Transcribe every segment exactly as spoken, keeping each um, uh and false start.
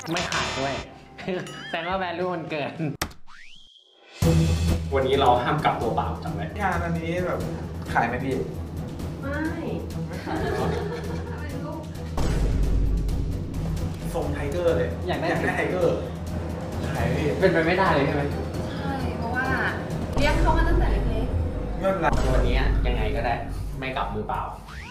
ไม่ขายด้วยแสดงว่า value มันเกินวันนี้เราห้ามกลับตัวเปล่าจำไว้งานอันนี้แบบขายไหมพี่ไม่ไม่ขายทรงไทเกอร์เลยอยากได้ไทเกอร์ขายพี่เป็นไปไม่ได้เลยใช่ไหมใช่เพราะว่าเลี้ยงเขามาตั้งแต่เล็กๆเงินละวันนี้ยังไงก็ได้ไม่กลับมือเปล่า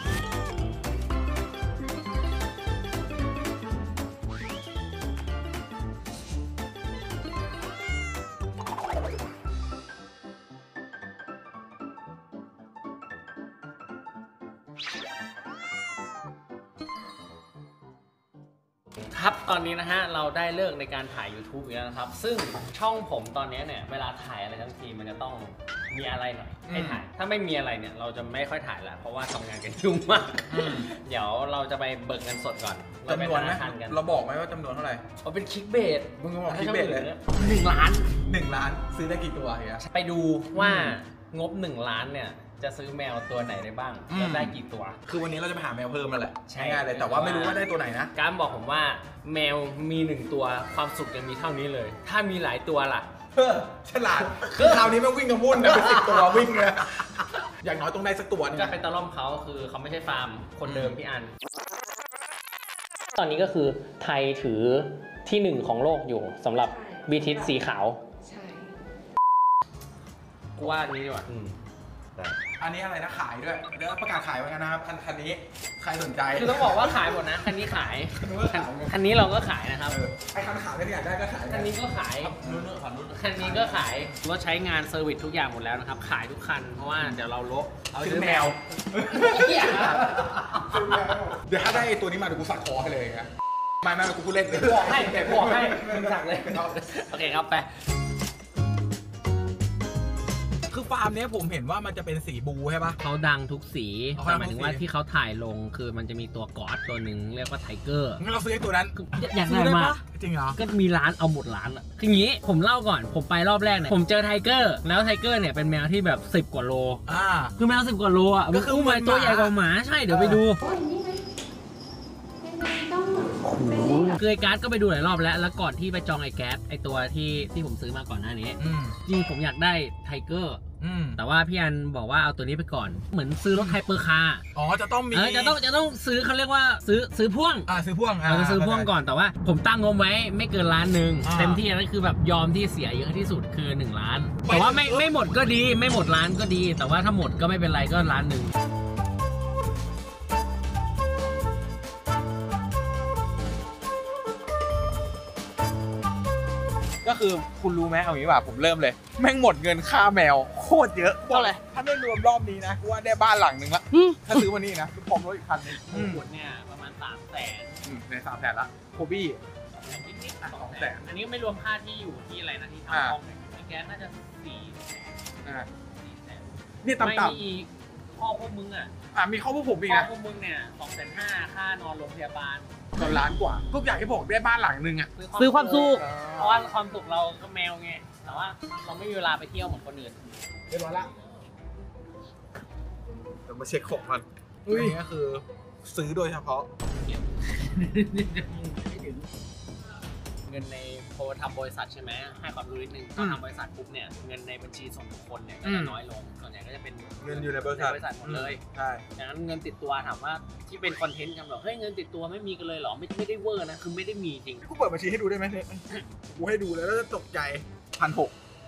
ครับตอนนี้นะฮะเราได้เลิกในการถ่าย YouTube อีกแล้วนะครับซึ่งช่องผมตอนนี้เนี่ยเวลาถ่ายอะไรทั้งทีมันจะต้องมีอะไรหน่อยให้ถ่ายถ้าไม่มีอะไรเนี่ยเราจะไม่ค่อยถ่ายแล้วเพราะว่าทำงานกันยุ่งมากเดี๋ยวเราจะไปเบิกเงินสดก่อนเราไปธนาคารกันเราบอกไหมว่าจำนวนเท่าไหร่เอาเป็นคลิกเบสมึงก็บอกคลิกเบสเลยหนึ่งล้านหนึ่งล้านซื้อได้กี่ตัวเฮียไปดูว่างบหนึ่งล้านเนี่ยจะซื้อแมวตัวไหนได้บ้างจะได้กี่ตัวคือวันนี้เราจะไปหาแมวเพิ่มมาแหละใช่ง่ายเลยแต่ว่าไม่รู้ว่าได้ตัวไหนนะการบอกผมว่าแมวมีหนึ่งตัวความสุขยังมีเท่านี้เลยถ้ามีหลายตัวล่ะเฮ้อฉลาดคือคราวนี้มันวิ่งกระพุ่นนะเป็นสิบตัววิ่งเลยอย่างน้อยต้องได้สักตัวก็เป็นตะล่อมเขาคือเขาไม่ใช่ฟาร์มคนเดิมพี่อันตอนนี้ก็คือไทยถือที่หนึ่งของโลกอยู่สำหรับบีทิสสีขาวใช่กูว่านี้ดีกว่าอันนี้อะไรนะขายด้วยเดี๋ยวประกาศขายไว้กันนะครับคันนี้ใครสนใจคือต้องบอกว่าขายหมดนะคันนี้ขายคันนี้เราก็ขายนะครับไอ้คันขายไม่อยากได้ก็ขายคันนี้ก็ขายคันนี้ก็ขายรถใช้งานเซอร์วิสทุกอย่างหมดแล้วนะครับขายทุกคันเพราะว่าเดี๋ยวเราลบเอาซื้อแมวเดี๋ยวถ้าได้ตัวนี้มาเดี๋ยวกูสักคอให้เลยนะไม่ไม่กูพูดเล่นบอกให้แกบอกให้มึงสักเลยโอเคครับไปคือฟาร์มนี้ผมเห็นว่ามันจะเป็นสีบูใช่ปะเขาดังทุกสีแต่หมายถึงว่าที่เขาถ่ายลงคือมันจะมีตัวกอดตัวหนึ่งเรียกว่าไทเกอร์งั้นเราซื้อตัวนั้นอยากได้มากจริงเหรอก็มีร้านเอาหมดร้านอ่ะคืออย่างนี้ผมเล่าก่อนผมไปรอบแรกเนี่ยผมเจอไทเกอร์แล้วไทเกอร์เนี่ยเป็นแมวที่แบบสิบกว่าโลอ่าคือแมวสิบกว่าโลอ่ะก็คือมันตัวใหญ่กว่าหมาใช่เดี๋ยวไปดูคือไอ้การ์ดก็ไปดูหลายรอบแล้วแล้วก่อนที่ไปจองไอ้แก๊สไอ้ตัวที่ที่ผมซื้อมาก่อนหน้านี้จริงผมอยากได้ไทเกอร์แต่ว่าพี่อันบอกว่าเอาตัวนี้ไปก่อนเหมือนซื้อรถไฮเปอร์คาร์อ๋อจะต้องมีจะต้องจะต้องซื้อเขาเรียกว่าซื้อซื้อพ่วงอ่าซื้อพ่วงเราจะซื้อพ่วงก่อนแต่ว่าผมตั้งงบไว้ไม่เกินล้านหนึ่งเต็มที่นั่นคือแบบยอมที่เสียเยอะที่สุดคือหนึ่งล้านแต่ว่าไม่ไม่หมดก็ดีไม่หมดล้านก็ดี แต่ว่าถ้าหมดก็ไม่เป็นไรก็ล้านหนึ่งก็คือคุณรู้ไหมเอางี้ว่าผมเริ่มเลยแม่งหมดเงินค่าแมวโคตรเยอะเท่าไหร่ถ้าไม่รวมรอบนี้นะกูว่าได้บ้านหลังนึงละถ้าซื้อวันนี้นะพร้อมรถอีกคันนึงหมดเนี่ยประมาณสามแสนในสามแสนละโคบี้นิดๆสองแสนอันนี้ไม่รวมค่าที่อยู่ที่อะไรนะที่ทำห้องเนี่ยแก๊สน่าจะสี่สี่แสนนี่ต่ำๆไม่มีข้อพวกมึงอ่ะอ่ะมีข้อพวกผมอีกนะข้อพวกมึงเนี่ยสองแสนห้าค่านอนโรงพยาบาลก็ล้านกว่าทุกอย่างที่บอกได้บ้านหลังนึงอ่ะซื้อความสุขเพราะว่าความสุขเราก็แมวไงแต่ว่าเราไม่มีเวลาไปเที่ยวเหมือนคนอื่นเรียบร้อยละเดี๋ยวมาเช็คของกันนี่ก็คือซื้อโดยเฉพาะเงินในโพทำบริษัทใช่ไหมให้ความรู้นิดนึงตอนทำบริษัทปุ๊บเนี่ยเงินในบัญชีส่วนบุคคลเนี่ยก็จะน้อยลงส่วนใหญ่ก็จะเป็นเงินอยู่ในบริษัทหมดเลยใช่ดังนั้นเงินติดตัวถามว่าที่เป็นคอนเทนต์กันหรอเฮ้ยเงินติดตัวไม่มีกันเลยหรอไม่ไม่ได้เวอร์นะคือไม่ได้มีจริงกูเปิดบัญชีให้ดูได้ไหมเนี่ยกูให้ดูแล้วจะตกใจพันหก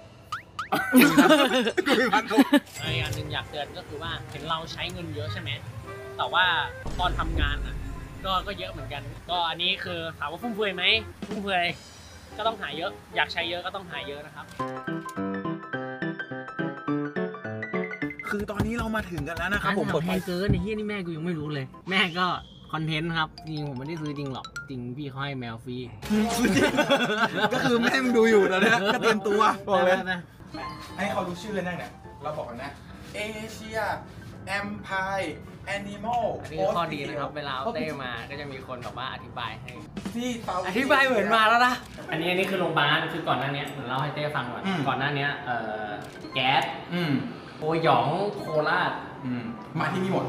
กูมีพันหกอีกอันหนึ่งอยากเตือนก็คือว่าเห็นเราใช้เงินเยอะใช่ไหมแต่ว่าตอนทำงานอ่ะก็ก็เยอะเหมือนกันก็อันนี้คือถามว่าฟุ่มเฟือยไหมฟุ่มเฟือยก็ต้องหาเยอะอยากใช้เยอะก็ต้องหาเยอะนะครับคือตอนนี้เรามาถึงกันแล้วนะครับผมแพงเกินไอ้เหี้ยนี่แม่กูยังไม่รู้เลยแม่ก็คอนเทนต์ครับจริงผมไม่ได้ซื้อจริงหรอกจริงพี่เขาให้แมวฟรีก็คือแม่มึงดูอยู่ตอนนี้ก็เตรียมตัวบอกเลยให้เขารู้ชื่อนั่นเนี่ยเราบอกกันนะเอเชียแอมไพร์แอนิมอลอันนี้ข้อดีนะครับเวลาเต้มาก็จะมีคนแบบว่าอธิบายให้ที่อธิบายเหมือนมาแล้วนะอันนี้อันนี้คือโรงพยาบาลคือก่อนหน้านี้เหมือนเล่าให้เต้ฟังก่อนก่อนหน้านี้เอ่อแก๊สโอหยองโคราชมาที่นี่หมด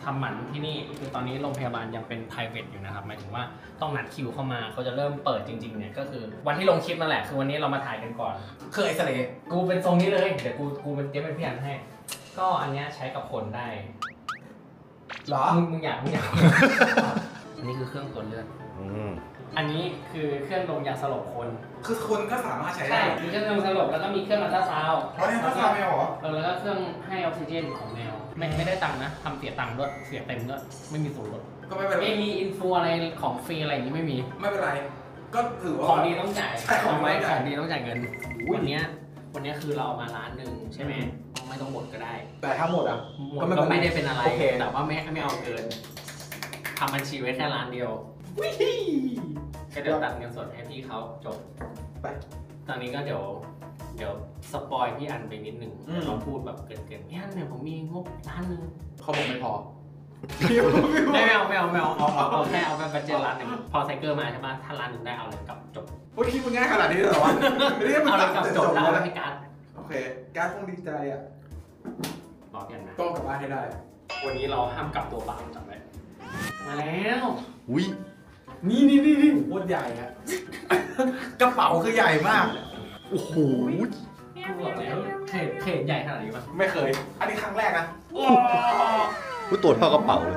ทำหมันที่นี่คือตอนนี้โรงพยาบาลยังเป็น private อยู่นะครับหมายถึงว่าต้องนัดคิวเข้ามาเขาจะเริ่มเปิดจริงๆเนี่ยก็คือวันที่ลงคลิปนั่นแหละคือวันนี้เรามาถ่ายกันก่อนเคยเอ็กซเรย์กูเป็นทรงนี้เลยเดี๋ยวกูกูเป็นเจ๊เป็นพี่อันให้ ก็อันเนี้ยใช้กับคนได้เหรอมึงมึงอยากมึงอยาก อันนี้คือเครื่องตรวจเลือดอืมอันนี้คือเครื่องดมยาสลบคนคือคนก็สามารถใช้ใช่ได้มีเครื่องดมสลบแล้วก็มีเครื่องอัลตราซาวด์เพราะเนี่ยถ้าทำไม่หรอเออแล้วก็เครื่องให้ออกซิเจนของแมวไม่ไม่ได้ตังค์นะทำเสียตังค์ด้วยเสียเต็มด้วยไม่มีส่วนลดก็ไม่เป็นไรไม่มีอินฟูอะไรของฟรีอะไรอย่างนี้ไม่มีไม่เป็นไร ก็ถือว่าของดีต้องจ่ายใช่ของไว้ของดีของดีต้องจ่ายเงินวันเนี้ยวันเนี้ยคือเราเอามาร้านหนึ่งใช่ไหมไม่ต้องหมดก็ได้แต่ถ้าหมดอ่ะหมดก็ไม่ก็ไม่ได้เป็นอะไรโอเคแต่ว่าไม่ไม่เอาเกินทำบัญชีไว้แค่ร้านเดียวก็เดี๋ยวตัดเงินสดให้พี่เขาจบไปตอนนี้ก็เดี๋ยวเดี๋ยวสปอยพี่อันไปนิดนึงอืมเราพูดแบบเกินๆพี่อันเนี่ยผมมีงบล้านหนึงเขาบอกไม่พอไม่เอาไม่เอาไม่เอาเอาเอาเอาแค่เอาไปบัจเจตร้านหนึ่งพอไซเคิลมาใช่ไหมถ้าร้านหนึ่งได้เอาเลยกลับจบโอ้ยคิดมันง่ายขนาดนี้เลยเหรอวะไม่ได้มันเอาเลตัยดกลับแต่จจบบ แล้วแล้วเอาให้การ์ดโอเค การคงดีใจอ่ะบอกกันนะต้องกลับบ้านให้ได้วันนี้เราห้ามกลับตัวเปล่าจำไว้มาแล้วอุ้ยนี่นี่นี่นี่โคตรใหญ่อะกระเป๋าคือใหญ่มากโอ้โหบอกแล้วเขตเขตใหญ่ขนาดนี้ป่ะไม่เคย อันนี้ครั้งแรกนะอุ้ยตัวเท่ากระเป๋าเลย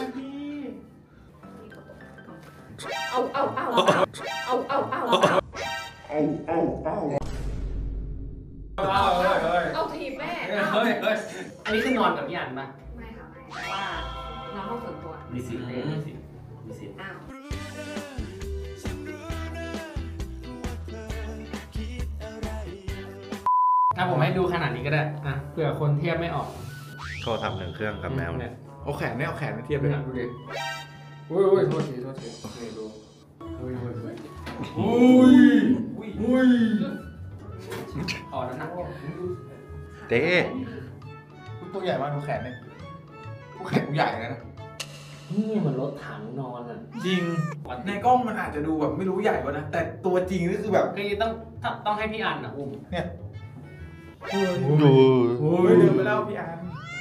เอาเอาเอาเอาเอาเอาเอาเอาเอาเฮ้ยเฮ้ยเอาทีบแม่เฮ้ยเฮ้ยอันนี้คือนอนกับพี่อันป่ะไม่ค่ะไม่แต่ว่าน้องห้องส่วนตัวมีสิทธิ์มีสิทธิ์มีสิทธิ์อ้าวอ่ะผมให้ดูขนาดนี้ก็ได้อ่ะเผื่อคนเทียบไม่ออกเขาทำหนึ่งเครื่องกับแมวเนี่ยเอาแขนไม่เอาแขนมาเทียบเลยดูดิอุ้ยอุ้ยโทษทีโทษทีโอเคดูอุ้ยอุ้ยอุ้ยอุ้ยอุ้ยอ๋อน้ำหนักเต้ตัวใหญ่มากดูแขนเนี่ยกูแขนกูใหญ่นะนี่มันรถถังนอนอ่ะจริง ในกล้องมันอาจจะดูแบบไม่รู้ใหญ่กว่านะ แต่ตัวจริงนี่คือแบบคือต้องต้องให้พี่อันนะอุ้มเนี่ยโอ้ยดูโอ้ยเดินไปแล้วพี่อัน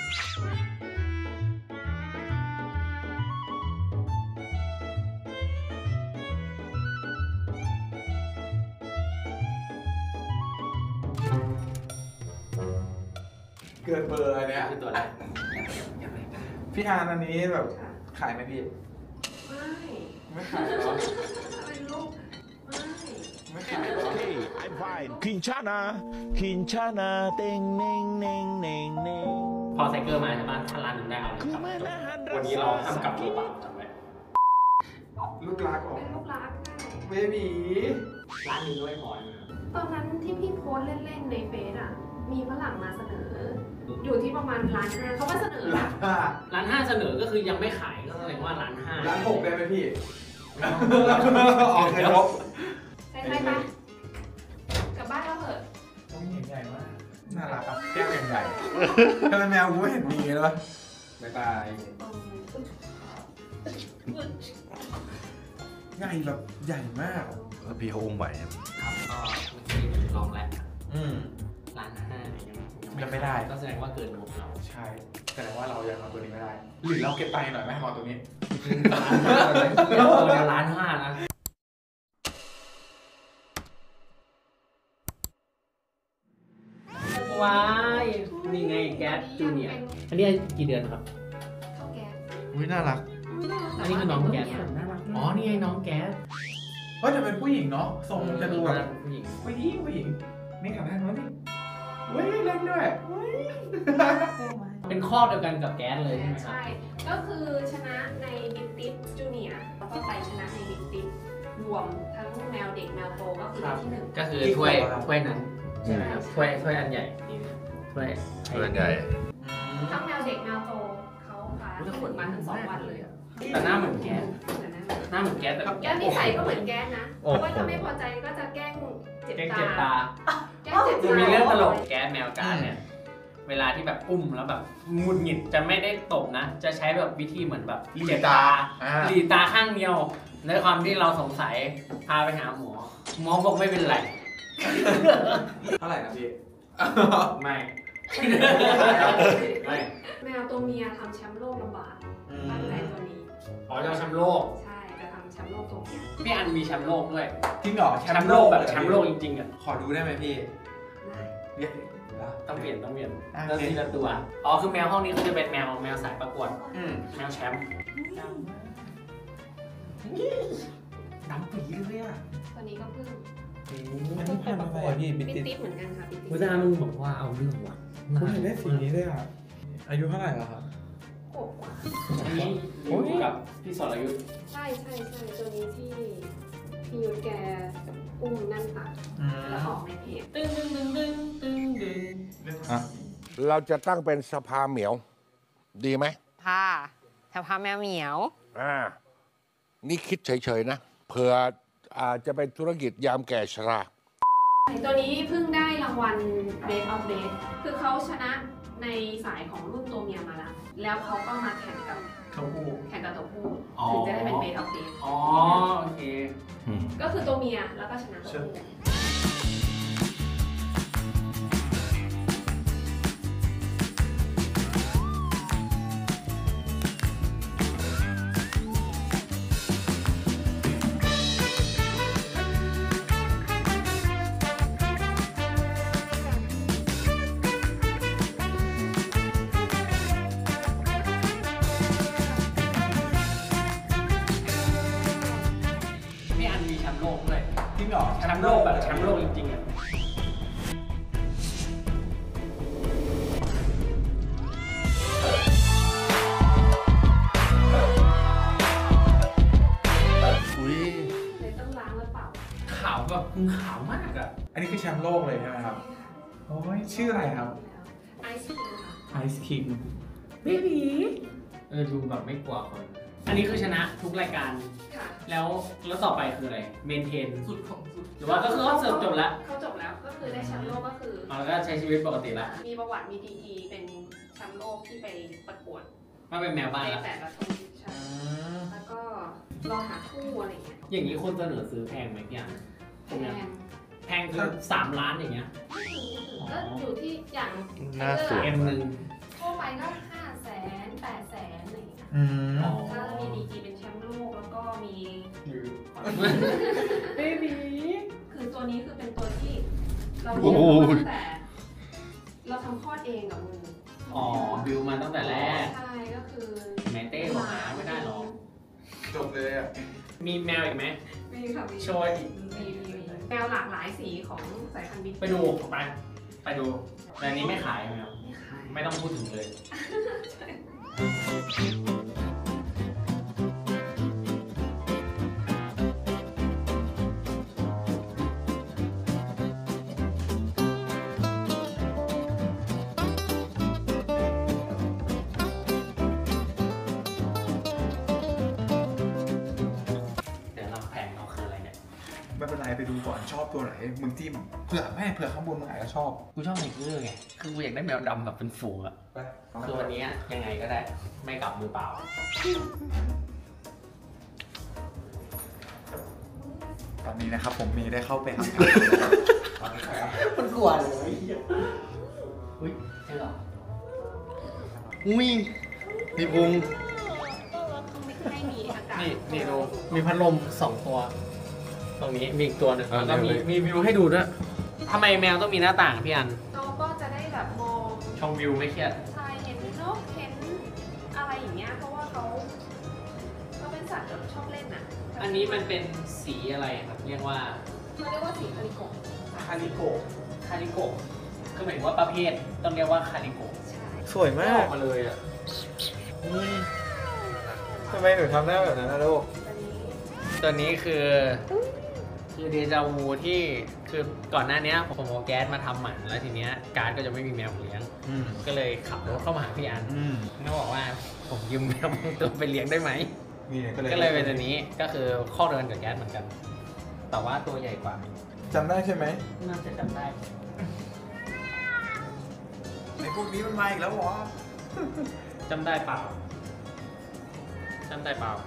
เกินเบอร์อันเนี้ยคือตัวอะไรพี่อันอันนี้แบบขายไหมพี่ไม่ไม่ขายหรออะไรลูกไม่ไม่ขายหรอ Hey, I'm fine. Kinshana, Kinshana, ding, ding, ding, ding, ding. พอไซเคิลมาใช่ปะถ้าร้านหนึ่งได้เอาเลยกลับจบวันนี้เราห้ามกลับตัวเปล่าจำไว้ลูกรักของเป็นลูกรักใช่เบบีร้านหนึ่งด้วยพอนะตอนนั้นที่พี่โพสต์เล่นๆในเฟซอ่ะ มีฝรั่งมาเสนอ อยู่ที่ประมาณล้านห้าเขาก็เสนอร้านะนห้าร้านห้าเสนอก็คือยังไม่ขายก็แสดงว่าร้านห้าร้านหกได้ไหมพี่ออกให้ครบใช่ไหมปะกลับบ้านแล้วเหอะต้องเห็นใหญ่มากน่ารักอ่ะแก้วอย่างใหญ่ทำไมแมวกูไม่เห็นมีเลยวะบ๊ายบายใหญ่แบบใหญ่มากแล้วพี่เขาอุ้มไหวครับครับก็เมื่อกี้ลองแล้วอืมร้านห้าเนี่ยยังยังไม่ได้ก็แสดงว่าเกินงบเราใช่แสดงว่าเรายังทำตัวนี้ไม่ได้ หรือเราเก็บตังค์หน่อยไหมทำตัวนี้ร้านห้าเลยตัวเดียวร้านห้านะว้ายนี่ไงแก๊สจูเนียร์อันนี้กี่เดือนครับเข้าแก๊สอุ้ยน่ารักอันนี้คือน้องแก๊สอ๋อ นี่ไงน้องแก๊สเฮ้ยแต่เป็นผู้หญิงเนาะทรงจะดูแบบผู้หญิงผู้หญิงผู้หญิงนี่ขับได้ไหมนี่เว้ยเล่นด้วยเว้ยเป็นข้อเดียวกันกับแก๊สเลยใช่ไหมครับใช่ ก็คือชนะในบิ๊กติ๊บจูเนียร์แล้วก็ไปชนะในบิ๊กติ๊บรวมทั้งแมวเด็กแมวโตก็คือได้ที่หนึ่งก็คือถ้วยถ้วยนั้นใช่ไหมครับถ้วยถ้วยอันใหญ่นี่ถ้วยเพื่อนใหญ่ทั้งแมวเด็กแมวโตเขาพาที่หนึ่งมาทั้งสองวันเลยอะแต่หน้าเหมือนแก๊สเหมือนนั้นหน้าเหมือนแก๊สแต่แก๊สนิสัยก็เหมือนแก๊สนะเพราะว่าถ้าไม่พอใจก็จะแกล้งเจ็บแก๊สตาเจ็บตาแกล้งเจ็บจะตามีเรื่องตลกแก๊สแมวการเนี่ย เวลาที่แบบอุ้มแล้วแบบหงุดหงิดจะไม่ได้ตบนะ จะใช้แบบวิธีเหมือนแบบหลีเจ็บตาตาอ่าหลีตาข้างเดียวในความที่เราสงสัยพาไปหาหมอ หมอบอกไม่เป็นไรเท่าไหร่นะพี่ไม่แมวตัวเมียทำแชมป์โลกลำบากตั้งใจตัวนี้อ๋อจะเอาแชมป์โลกใช่จะทำแชมป์โลกตัวเมียพี่อันมีแชมป์โลกด้วยจริงเหรอแชมป์โลกแบบแชมป์โลกจริงๆอ่ะขอดูได้ไหมพี่ได้เรียกต้องเปลี่ยนต้องเปลี่ยนอ่ะแล้วทีละตัว อ๋อคือแมวห้องนี้เขาจะเป็นแมวแมวสายประกวดอืมแมวแชมป์ดำปีเลยอ่ะตัวนี้ก็เพิ่งอันนี้พันธุ์อะไรอะพี่บิ๊กบิ๊กติ๊ติ๊บเหมือนกันค่ะบิ๊กติ๊บพุทธามึงบอกว่าเอาเรื่องว่ะผมเห็นได้สีนี้ด้วยอ่ะ อายุเท่าไหร่แล้วครับขวบกว่าอันนี้อยู่กับพี่สรยุทธ์ใช่ใช่ใช่ตัวนี้ที่พี่ยุทธแกอุ้มนั่นตักแล้วออกในเพจตึ้งตึ้งตึ้งตึ้งตึ้งตึ้งอ่ะเราจะตั้งเป็นสภาเหมียว ดีไหมค่ะสภาแมวเหมียวอ่า นี่คิดเฉยๆนะเผื่ออาจจะเป็นธุรกิจยามแก่ชราตัวนี้เพิ่งได้รางวัล Best of Best คือเขาชนะในสายของรุ่นตัวเมียมาแล้ว แล้วเขาก็มาแข่งกับเขาพูดแข่งกับตัวผู้อ๋อถึงจะได้เป็น Best of Best อ๋อโอเคก็คือตัวเมียแล้วก็ชนะตัวผู้พี่อันมีแชมป์โลกด้วยจริงเหรอแชมป์โลกแบบแชมป์โลกจริงๆอ่ะอุ้ยเลยต้องล้างแล้วเปล่าขาวแบบขาวมากอ่ะอันนี้คือแชมป์โลกเลยใช่ไหมครับ โอ้ยชื่ออะไรครับไอซ์คิงค่ะไอซ์คิงเบบีเออดูแบบไม่กลัวคน อันนี้คือชนะทุกรายการค่ะแล้วแล้วต่อไปคืออะไร เมนเทนสุดของสุดหรือว่าก็คือเขาเสิร์ฟจบแล้วเขาจบแล้วก็คือได้แชมป์โลกก็คืออ๋อแล้วก็ใช้ชีวิตปกติละมีประวัติมีดีกรีเป็นแชมป์โลกที่ไปประกวดมาเป็นแมวบ้านในแล้วแต่ละชนิดใช่แล้วก็รอหาคู่อะไรอย่างเงี้ยอย่างนี้คนเสนอซื้อแพงไหมพี่อันแพงแพงคือสามล้านอย่างเงี้ยไม่ถึงไม่ถึงก็อยู่ที่อย่างหน้าสวยเอ็มหนึ่งทั่วไปก็ห้าแสนแปดแสนอะไรอย่างเงี้ยอืมอ๋อถ้ามีดีกรีเป็นแชมป์โลกแล้วก็มีเบบีคือตัวนี้คือเป็นตัวที่เราโอ้เลี้ยงโหมาตั้งแต่ เราทำคลอดเองกับมืออ๋อบิวมาตั้งแต่แรกใช่ก็คือแม่เต้บอกหาไม่ได้หรอกจบเลยอ่ะมีแมวอีกไหมมีค่ะมีโชว์อีกมีมีมีแมวหลากหลายสีของสายพันธุ์บิ๊กไปดูไปไปดูแต่อันนี้ไม่ขายแมวไม่ขายไม่ต้องพูดถึงเลยใช่เดี๋ยวเราแผงเราคืออะไรเนี่ยไม่เป็นไรไปดูก่อนชอบตัวไหนมึงจิ้มเผื่อไม่เผื่อข้างบนมึงอาจจะชอบกูชอบไทเกอร์ไงคือกูอยากได้แมวดำแบบเป็นฝูงอะไปคือวันนี้ยังไงก็ได้ไม่กลับมือเปล่าตอนนี้นะครับผมมีได้เข้าไปครับมันกลัวเลยอุ้ยใช่หรออุ้ยมีพุงให้มีอากาศนี่นี่ดูมีพัดลมสองตัว ตรงนี้มีอีกตัวหนึ่งอ่าแล้วก็มีเดี๋ยวเลยมีวิวให้ดูด้วยทำไมแมวต้องมีหน้าต่างพี่อันเราก็จะได้แบบมองชมวิวไม่เครียดชายเห็นนกเห็นอะไรอย่างเงี้ยเพราะว่าเขาเขาเป็นสัตว์แบบชอบเล่นอ่ะอันนี้มันเป็นสีอะไรครับเรียกว่าเขาเรียกว่าสีคาริโกะคาริโกะคาริโกะคือหมายถึงว่าประเภทต้องเรียกว่าคาริโกะใช่สวยอมาอก กมาเลยอ่ะทำไมหนูทำได้แบบนั้นนะลูกตัวนี้ตัวนี้คือคือเดจาวูที่คือก่อนหน้านี้ผมเอาแก๊สมาทำหมันแล้วทีเนี้ยการ์ดก็จะไม่มีแมวเลี้ยงอืมก็เลยขับรถเข้ามาหาพี่อันอืมเขาบอกว่าผมยืมแมวบางตัวไปเลี้ยงได้ไหมนี่ก็เลยก็เลยเป็นตัวนี้ก็คือข้อเดินกับแก๊สเหมือนกัน แต่ว่าตัวใหญ่กว่าจำได้ใช่ไหมน่าจะจำได้ไอ้พวกนี้มันมาอีกแล้วเหรอจำได้เปล่าจำได้เปล่า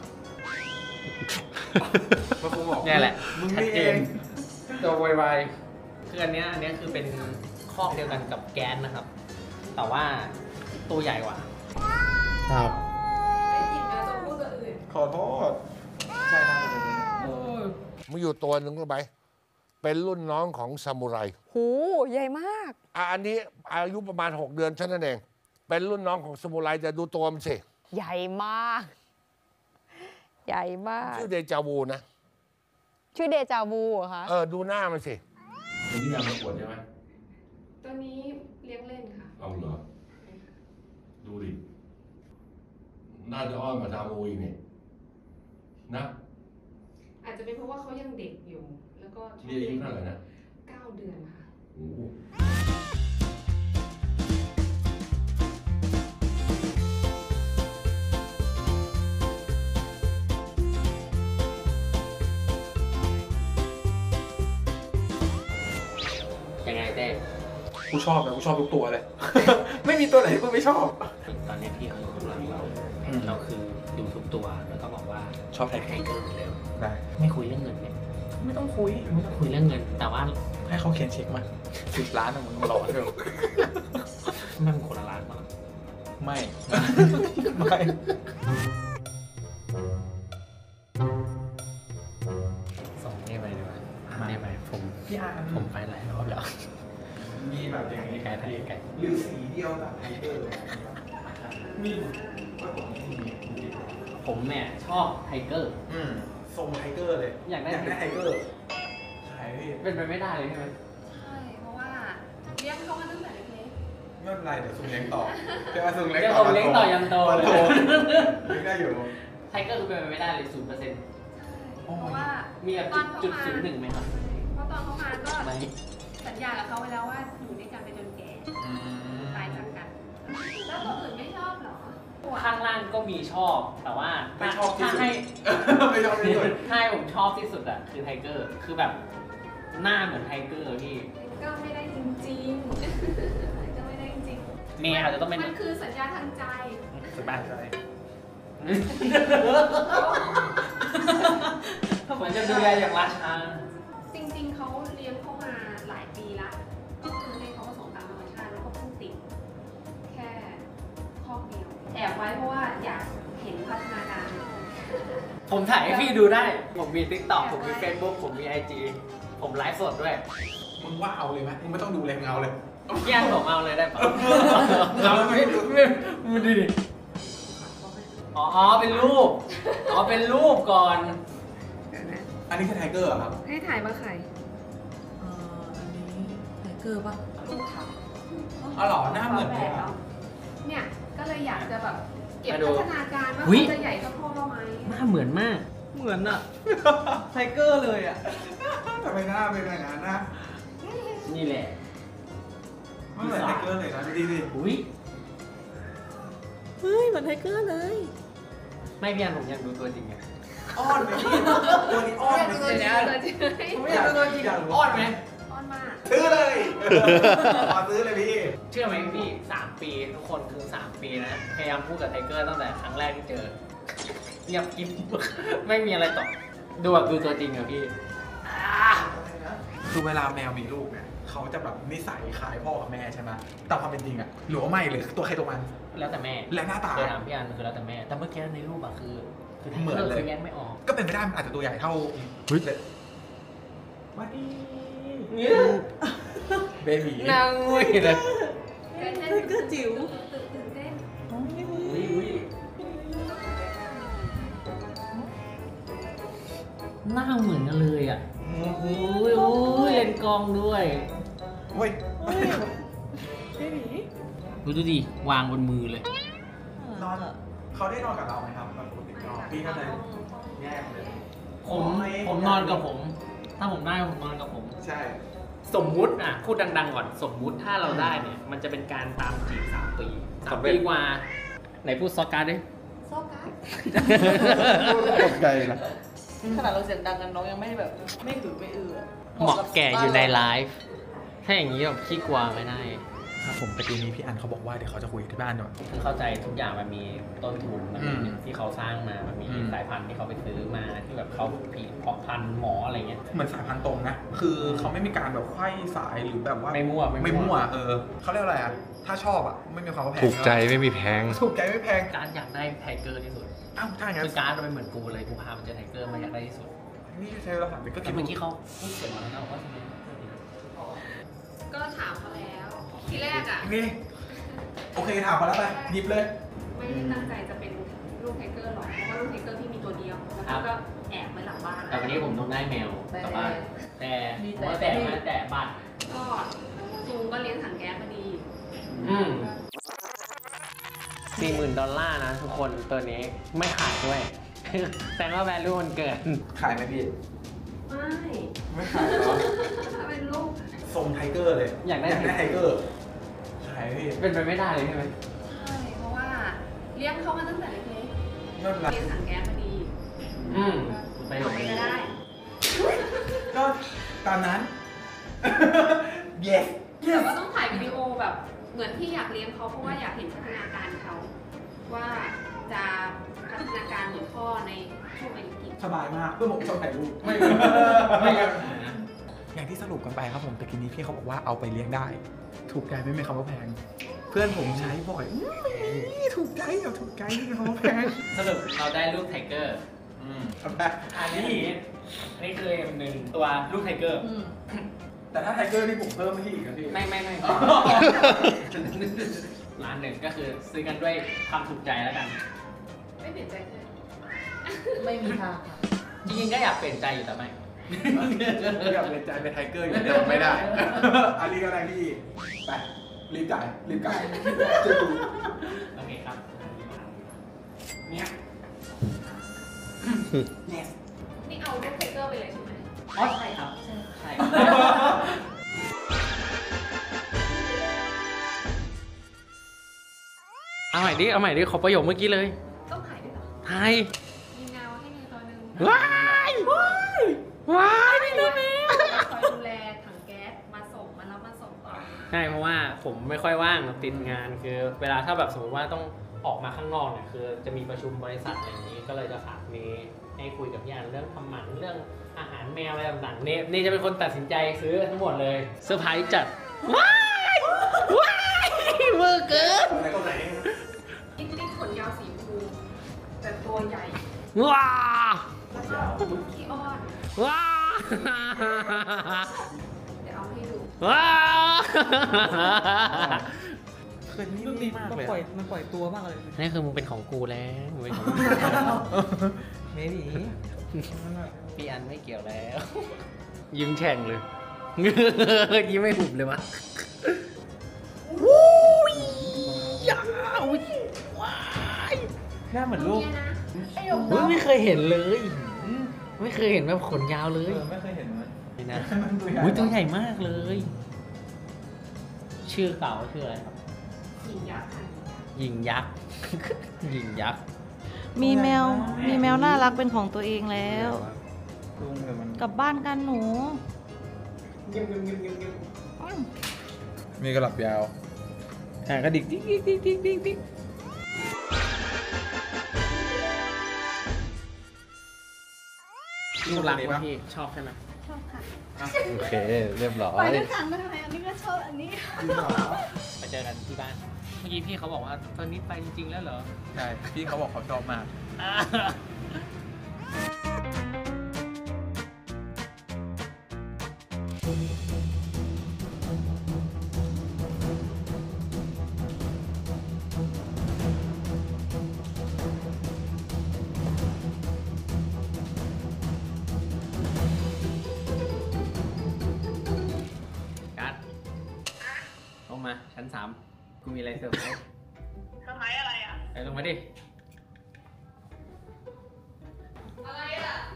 ก็คงบอกเนี่ยแหละมึงชัดนี่เจเอน งตัวไวๆคืออันเนี้ยอันเนี้ยคือเป็นข้อเดียวกันกับแก๊สนะครับแต่ว่าตัวใหญ่กว่าครับได้ยินนะตัวผู้ตัวอื่นขอโทษใช่น่าจะเป็นมีอยู่ตัวหนึ่งรู้ไหมเป็นรุ่นน้องของซามูไรหูใหญ่มากอ่ะอันนี้อายุประมาณ หก เดือนเท่านั้นเอง เป็นรุ่นน้องของซามูไรแต่ดูตัวมันสิใหญ่มาก ใหญ่มากชื่อเดจาวูนะชื่อเดจาวูเหรอคะเออ ดูหน้ามันสิตัวนี้นำมาปวดใช่ไหมตัวนี้เลี้ยงเล่นค่ะเอาเหรอ ดูดิ น่าจะอ้อนมาซามูอีกนี่นะอาจจะเป็นเพราะว่าเขายังเด็กอยู่ แล้วก็ชอบมีอายุเท่าไหร่นะเก้าเดือนค่ะโอ้โหยังไงเต้กูชอบนะกูชอบทุกตัวเลย ไม่มีตัวไหนที่กูไม่ชอบตอนนี้พี่เขาอยู่ข้างหลังเราอืมเราคือดูทุกตัวแล้วก็บอกว่าชอบไทไทเกอร์เกอร์เร็วได้ไม่คุยเรื่องเงินเนี่ยไม่ต้องคุยไม่ต้องคุยเรื่องเงิน แต่ว่าให้เขาเขียนเช็คมาสิบล้านนะมึงมาหลอกเถอะมันคนละร้านมาไม่ ไม่ส่งนี่ไปดีกว่านี่ไปผมพี่อาร์ผมไปหลายรอบแล้วมีแบบอย่างนี้ไกลไทยไกลหรือสีเดียวกับไทเกอร์มีผมเนี่ยชอบไทเกอร์อืมทรงไทเกอร์เลยอยากได้อยากได้ไทเกอร์ใช่พี่เป็นไปไม่ได้เลยใช่ไหมใช่ เพราะว่าเลี้ยงเขามาตั้งแต่เล็กไม่เป็นไรเดี๋ยวซุงเลี้ยงต่อเดี๋ยวซุงเลี้ยงเดี๋ยวต่อผมเลี้ยงต่อยันโตเลยเลี้ยงได้อยู่ไทเกอร์คือเป็นไปไม่ได้เลยศูนย์เปอร์เซ็นต์ๆเพราะว่ามีแบบตอนเขาจุดมาศูนย์หนึ่งไหมครับเพราะตอนเขามาก็ไม่สัญญากับเขาไว้แล้วว่าอยู่ด้วยกันไปจนแก่อืมตายจากกัน แล้วตัวอื่นไม่ชอบเหรอข้างล่างก็มีชอบ แต่ว่าไม่ชอบที่ถ้าสุดให้ไม่ชอบที่สุดถ้าให้ผมชอบที่สุดอะคือไทเกอร์ คือแบบหน้าเหมือนไทเกอร์พี่ก็ไม่ได้จริงๆ ก็ไม่ได้จริงๆเมย์อาจจะต้องเป็นมันคือสัญญาทางใจสบายใจเหมือนจะดูแลอย่างราชาจริงๆ เขาเลี้ยงเขามาหลายปีละ ก็คือให้เขาผสมตามธรรมชาติแล้วก็เพิ่งติดแค่คอกเดียว แอบไว้เพราะว่าอยากเห็นพัฒนาการผมถ่ายให้พี่ดูได้ ผมมี ติ๊กต็อก ผมมี เฟซบุ๊ก ผมมี ไอ จี ผมไลฟ์สดด้วยมึงว่าเอาเลยไหมมึงไม่ต้องดูเลยมึงเอาเลยพี่อันผมเอาเลยได้ปะเอาเลยไม่ดูไม่ไม่ดูดิอ๋ออ๋อเป็นรูป อ๋อ เป็นรูปก่อนอันนี้คือไทเกอร์เหรอครับให้ถ่ายมาไข่อ่าอันนี้ไทเกอร์ป่ะลูกเขาอ๋อเหรอหน้าเหมือนแบเลยบครัแล้บวเนี่ย ก็เลยอยากจะแบบเก็บมาดูพัฒนาการว่าอุ๊ยเขาจะใหญ่เท่าพ่อเราไหมหน้าเหมือนมากเหมือนอะไทเกอร์เลยอะทำไมหน้าเป็นอย่างนั้นนะนี่แหละไม่เหมือนไทเกอร์เลยนะดูดิดิอุ้ยเฮ้ยเหมือนไทเกอร์เลยไม่พี่อันผมอยากดูตัวจริงไงอ้อนไหมพี่ตัวนี้อ้อนไหมตัวจริงตัวจริงผมอยากดูตัวจริงอยากรู้อ้อนไหมอ้อนมากซื้อเลยขอซื้อเลยพี่เชื่อไหมพี่สามปีทุกคนคือสามปีนะ พยายามพูดกับไทเกอร์ตั้งแต่ครั้งแรกที่เจอเงียบกิ๊บ ไม่มีอะไรตอบดูแบบดูตัวจริงอะพี่อ่าคือเวลาแมวมีลูกเนี่ยเขาจะแบบนิสัยคล้ายพ่อกับแม่ใช่ไหมแต่ความเป็นจริงอะหรือว่าไม่เลยตัวใครตัวมันแล้วแต่แม่และหน้าตาเคยถามพี่อันคือแล้วแต่แม่ แต่เมื่อกี้ในรูปอะคือ คือไทเหมืเกออน ร์เลยคือแยกไม่ออกก็เป็นไปได้มันอาจจะตัวใหญ่เท่าเฮ้ยเลยวัดดีเบบีนางงุยเลยเต้นไทเต้นเกอร์จิ๋วตื่นเต้นอุ้ยอุ้ยหน้าเหมือนกันเลยอ่ะโอ้ยโอ้ยเล่นกล้องด้วยเฮ้ยเฮ้ยเบบีดูดูดิ วางบนมือเลยนอนเขาได้นอนกับเราไหมครับแบบปกตินอนพี่ก็เลยแยกเลยผม ผมนอนกับผม ถ้าผมได้ผมนอนกับผมใช่สมมุติอ่ะ พูดดังๆก่อน สมมุติถ้าเราได้เนี่ย มันจะเป็นการตามจีบสามปีสามปีกว่า ไหนพูดซอการ์ดดิโซกัสตกใจนะขนาดเราเสียงดังกันน้องยังไม่แบบ ไม่ถือไม่เอือเหมาะแก่อยู่ในไลฟ์ ถ้าอย่างนี้แบบขี้กลัวไม่ได้คครับผมตะกี้นี้พี่อันเขาบอกว่าเดี๋ยวเขาจะคุยที่บ้านหน่อยคือเข้าใจทุกอย่างมันมีต้นทุนมันมีอืมที่เขาสร้างมา มันมีอืมสายพันธุ์ที่เขาไปซื้อมาที่แบบเขาผลิตเพาะพันธุ์หมออะไรเงี้ยเหมือนสายพันธุ์ตรงนะ คือเขาไม่มีการแบบไขว้สายหรือแบบว่าไม่มั่วไม่มั่ว เออเขาเรียกอะไรอ่ะ ถ้าชอบอ่ะ ไม่มีความว่าแพงถูกใจไม่มีแพงถูกใจไม่แพงการดอยากได้ไทเกอร์ที่สุดอ้าวถ้าอย่างนั้นคือการดมันเป็นเหมือนกูเลยกูพามันเจอไทเกอร์มันอยากได้ที่สุดนี่ใช้เวลาถามไปก็แต่คิดเมื่อกี้เขาพูดเสียงมาแล้วนะว่าทำไมก็ถามเขาแล้ว ทีแรกอ่ะนี่โอเคถามมาแล้วไปหยิบเลยไม่ได้ตั้งใจจะเป็นลูกไทเกอร์หรอก เพราะว่าลูกไทเกอร์ที่มีตัวเดียว แล้วก็แอบไว้หลังบ้านแต่วันนี้ผมต้องได้แมวกลับบ้านแต่ผมว่าแต่มาแต่บัตรก็จูงก็เลี้ยงถังแก๊สพอดีอืมสี่หมื่นดอลลาร์นะทุกคนตัวนี้ไม่ขายด้วย แต่ว่าแวลูมันเกินขายไหมพี่ไม่ไม่ขายหรอถ้าเป็นลูกทรงไทเกอร์เลยอยากได้อยากได้ไทเกอร์ขายไหมพี่เป็นไปไม่ได้เลยใช่ไหมใช่ เพราะว่าเลี้ยงเขามาตั้งแต่เล็กนั่นๆแหละเลี้ยงถังแก๊สพอดีอืมไปหลเอางไปก็ได้ก็ตามนั้น yes แต่ว่าต้องถ่ายวิดีโอแบบเหมือนที่อยากเลี้ยงเขาเพราะว่าอยากเห็นพัฒนาการเขาว่าจะพัฒนาการเหมือนพ่อในช่วงอายุกี่สบายมากเพื่อนผมชอบถ่ายรูปไม่ไม่ครับอย่างที่สรุปกันไปครับผมตะกี้นี้พี่เขาบอกว่าเอาไปเลี้ยงได้ ถูกใจไม่มีคำว่าแพง เพื่อนผมใช้บ่อยอื้อถูกใจเอาถูกใจไม่มีคำว่าแพงสรุปเราได้ลูกไทเกอร์อืมครับแม่อันนี้นี่คือหนึ่งตัวลูกไทเกอร์แต่ถ้าไทเกอร์นี่ผมเพิ่มให้อีกนะพี่ไม่ไม่ไม่ร้านหนึ่งก็คือซื้อกันด้วยความถูกใจแล้วกันไม่เปลี่ยนใจเลยไม่มีทางค่ะจริงๆก็อยากเปลี่ยนใจอยู่แต่ไม่อยากเป็นใจเป็นไทเกอร์อย่างเดียวไม่ได้ อันนี้ก็ได้พี่ ไป รีบจ่าย รีบจ่ายเจอกูโอเคครับเนี่ย yes นี่เอาลูกไทเกอร์ไปเลยใช่ไหมอ๋อใช่ครับใช่เอาใหม่ดิ เอาใหม่ดิ ขอประโยคเมื่อกี้เลยต้องถ่ายด้วยเหรอไทยมีเงาให้มีตัวหนึ่งว้ายว้ายว้ายไม่ได้แมวคอยดูแลถังแก๊สมาส่งมารับมาส่งต่อใช่เพราะว่าผมไม่ค่อยว่างติดงานคือเวลาถ้าแบบสมมติว่าต้องออกมาข้างนอกเนี่ยคือจะมีประชุมบริษัทอะไรอย่างนี้ก็เลยจะฝากเนให้คุยกับพี่อันเรื่องทำหมันเรื่องอาหารแมวอะไรต่างๆเนเนจะเป็นคนตัดสินใจซื้อทั้งหมดเลยเซอร์ไพรส์จัดว้ายว้ายเวอร์เกินไหนก็ไหนนี่นี่ขนยาวสีชมพูแต่ตัวใหญ่ว้าแล้วก็ขี้อ้อนว้าเดี๋ยวเอาให้ดูว้าเคยนิ่มมากเลยปล่อยมันปล่อยตัวมากเลยนี่คือมึงเป็นของกูแล้วมึงเป็นของกูไม่ดีพี่อันไม่เกี่ยวแล้ว ยิ้มแฉ่งเลย ยิ้มไม่หุบเลยวะวู้ยยาวว้ายหน้าเหมือนลูกเนี่ยนะเฮ้ยไม่เคยเห็นเลย ไม่เคยเห็นแบบขนยาวเลเอย อไม่เคยเห็นมันนี่นะมันตัวใหญ่อุ้ยตัวใหญ่มากเลย ชื่อเก่าชื่ออะไรครับหญิงยักษ์ค่ะหญิงยักษ์ หญิงยักษ์มีแมว มีแมวน่ารักเป็นของตัวเองแล้วลุงเดี๋ยวมันกลับบ้านกันหนูมีกระหลับยาวหางกระดิกดิ๊กดิ๊กดิ๊กดิ๊กดิ๊กดิ๊กลูกรักว่าพี่ชอบใช่ไหมชอบค่ะโอเค เรียบร้อไปยด้วยกันมาทำไมอันนี้ก็ชอบอันนี้ไปเจอกันที่บ้าน เมื่อกี้พี่เขาบอกว่าตอนนี้ไปจริงๆแล้วเหรอใช่ พี่เขาบอกเขาชอบมากกัดลงมาชั้นสามกูมีอะไรเซอร์ไพรส์เซอร์ไพรส์อะไรอ่ะไปลงมาดิอะไรอ่ะ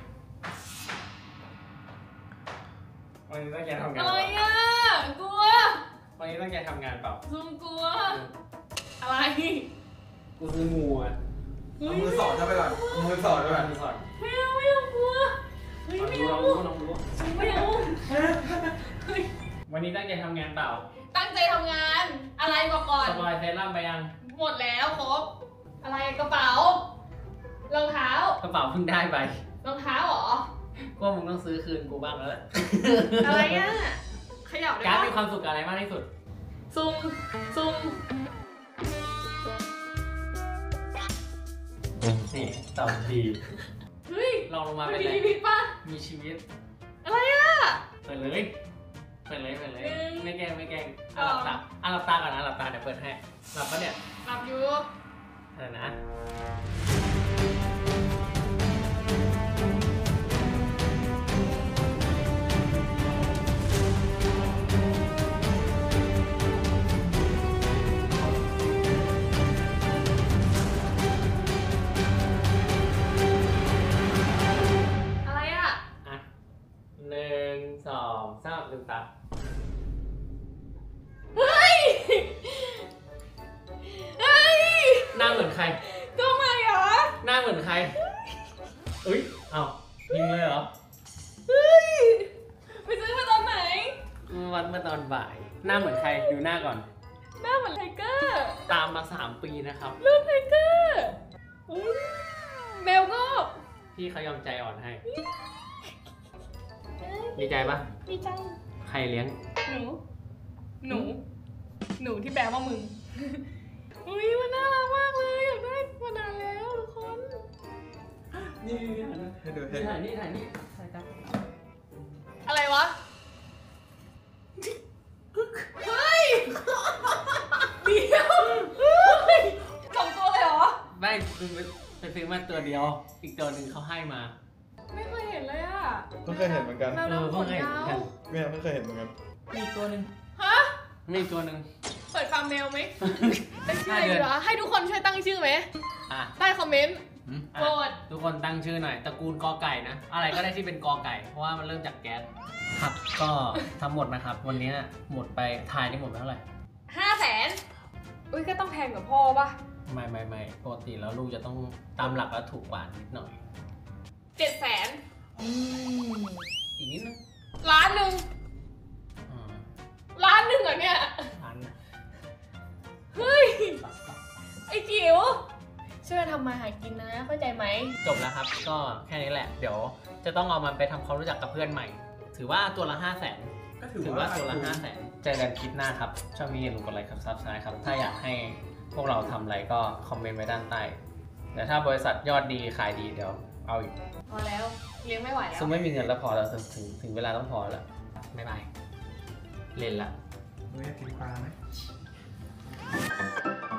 วันนี้ตั้งใจทำงานอะไรเปล่าอ่ะ กลัววันนี้ตั้งใจทำงานเปล่าซุ่มกลัว อะไรกูซื้องูอ่ะเอามือสอดเข้าไปก่อนเอามือสอดเข้าไปก่อนดูก่อนไม่เอาไม่เอากลัว เฮ้ยลองไม่ดูเอาลองดูลองดูไม่เอาเฮ้ยวันนี้ตั้งใจทำงานเปล่าตั้งใจทำงานอะไรบอกก่อนสปอยเซรั่มไปยังหมดแล้วครบ อะไรกระเป๋ารองเท้ากระเป๋าเพิ่งได้ไปรองเท้าเหรอก็มึงต้องซื้อคืนกูบ้างแล้วแหละอะไรอ่ะเขยับได้การ์ดปะมีความสุขกับอะไรมากที่สุดซุ่มซุ่มนี่ตอบดีเฮ้ยลองลงมามันเป็นมีไรชีวิตปะมีชีวิตอะไรอ่ะเปิดเลยเปิดเลยเปิดเลยหนึ่งไม่แกล้งไม่แกล้งสอ่ะองหลับตาอ่ะหลับตาก่อนนะหลับตาเดี๋ยวเปิดให้หลับปะเนี่ยหลับอยู่อะไรนะอะไรอ่ะอ่ะหนึ่งสองสามลืมตาเฮ้ย เฮ้ยหน้าเหมือนใครก็ไม่เหรอหน้าเหมือนใครอุ้ยเอ้ายิงเลยเหรอเฮ้ย ไปซื้อมาตอนไหนวันเมื่อตอนบ่าย หน้าเหมือนใครดูหน้าก่อนหน้าเหมือนไทเกอร์ตามมาสามปีนะครับรูปไทเกอร์อุ๊ยแมวก็พี่เขายอมใจอ่อนให้ ดีใจปะดีจังใครเลี้ยงหนู หนู หนูที่แปลว่ามึง อุ้ยมันน่ารักมากเลยอยากได้มานานแล้วทุกคนนี่นี่ให้ดูให้นี่ดูถ่ายนี่ถ่ายนี่ถ่ายกันอะไรวะ เฮ้ย เดียวเฮ้ยสองตัวเลยเหรอไม่คือไปซื้อมาตัวเดียว อีกตัวหนึ่งเขาให้มาไม่เคยเห็นเลยอ่ะเพิ่งเคยเห็นเหมือนกันแมวเออดำขเพิ่งนเคยเห็นยาวกันเนี่ยเพิ่งเคยเห็นเหมือนกันมีอีกตัวหนึ่งฮะมีอีกตัวหนึ่งเปิดฟาร์มแมวไหมตั้งชื่อห้าอะไรเดือนดีวะให้ทุกคนช่วยตั้งชื่อไหมอ่ะใต้คอมเมนต์อ่ะโปรดทุกคนตั้งชื่อหน่อย ตระกูลกอไก่นะ อะไรก็ได้ที่เป็นกอไก่ เพราะว่ามันเริ่มจากแก๊ส ครับ ก็ทั้งหมดนะครับ วันนี้หมดไปถ่ายนี่หมดไปเท่าไหร่ห้าแสนอุ้ยก็ต้องแพงกว่าพ่อปะไม่ไม่ไม่ปกติแล้วลูกจะต้องตามหลักแล้วถูกกว่านิดหน่อยเจ็ดแสนอีกนิดนึงล้านหนึ่งอ่าล้านหนึ่งเหรอเนี่ยล้านนะเฮ้ย ไอ้จิ๋วช่วยทำมาหากินนะ เข้าใจไหมจบแล้วครับ ก็แค่นี้แหละ เดี๋ยวจะต้องเอามันไปทำความรู้จักกับเพื่อนใหม่ ถือว่าตัวละห้าแสนก็ถือว่าตัวละห้าแสนเจอกันคลิปหน้าครับ ชอบมีอย่าลืมกดไลค์กับซับสไครต์ครับ ถ้าอยากให้พวกเราทำอะไรก็คอมเมนต์ไว้ด้านใต้ เดี๋ยวถ้าบริษัทยอดดีขายดีเดี๋ยวเอาอีกพอแล้ว เลี้ยงไม่ไหวแล้วซึ่งไม่มีเงินแล้วพอแล้วถึงถึงถึงเวลาต้องพอแล้วบ๊ายบาย เล่นละเฮ้ยกินปลาไหม